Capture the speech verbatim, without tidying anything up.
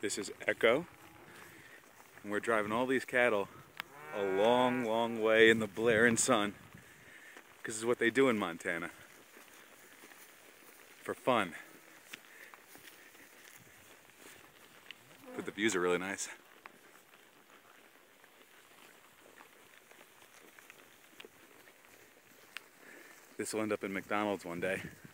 This is Echo, and we're driving all these cattle a long, long way in the blaring sun, because this is what they do in Montana, for fun. But the views are really nice. This will end up in McDonald's one day.